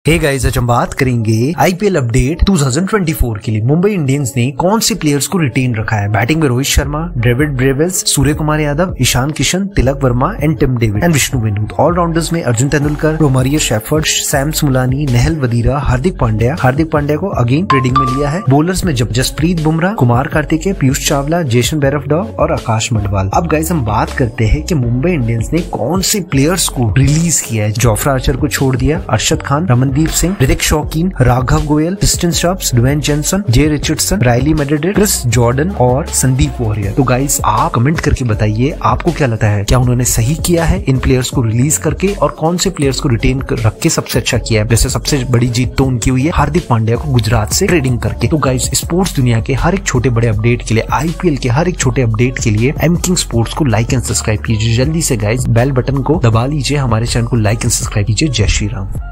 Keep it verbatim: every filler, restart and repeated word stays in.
Hey guys, आज हम बात करेंगे आईपीएल अपडेट दो हज़ार चौबीस के लिए। मुंबई इंडियंस ने कौन से प्लेयर्स को रिटेन रखा है? बैटिंग में Rohit Sharma, David Brevis, Surya Kumar Yadav, Ishan Kishan, Tilak Varma and Tim David and Vishnu Vinod. All rounders में अर्जुन तेंदुलकर, रोमारियो शेफर्ड, सैम स्मुलानी, नेहल वधीरा, हार्दिक पांड्या। हार्दिक पांड्या को अगेन ट्रेडिंग में लिया है। बॉलर्स में जब जसप्रीत बुमराह, कुमार कार्तिकेय, पीयूष चावला, जेसन बेयरफडॉग और आकाश मडवाल। अब गाइस हम बात करते हैं कि मुंबई इंडियंस ने कौन से प्लेयर्स को रिलीज किया है। जोफ्रा आर्चर को छोड़ दिया, Arshad Khan, Ramandeep Singh, Hrithik Shokeen, Raghav Goyal, Tristan Stubbs, Duan Jansen, Jhye Richardson, Riley मेडिडिक, क्रिस जॉर्डन और संदीप वॉरियर। तो गाइस आप कमेंट करके बताइए आपको क्या लगता है, क्या उन्होंने सही किया है इन प्लेयर्स को रिलीज करके, और कौन से प्लेयर्स को रिटेन कर रख के सबसे अच्छा किया है? जैसे सबसे बड़ी जीत तो उनकी हुई है हार्दिक पांड्या को गुजरात से ट्रेडिंग करके। तो गाइस स्पोर्ट्स दुनिया के हर एक छोटे बड़े अपडेट के लिए, आईपीएल के हर एक छोटे अपडेट के लिए एम किंग स्पोर्ट्स को लाइक एंड सब्सक्राइब कीजिए। जल्दी से गाइस बेल बटन को दबा लीजिए, हमारे चैनल को लाइक एंड सब्सक्राइब कीजिए। जय श्री राम।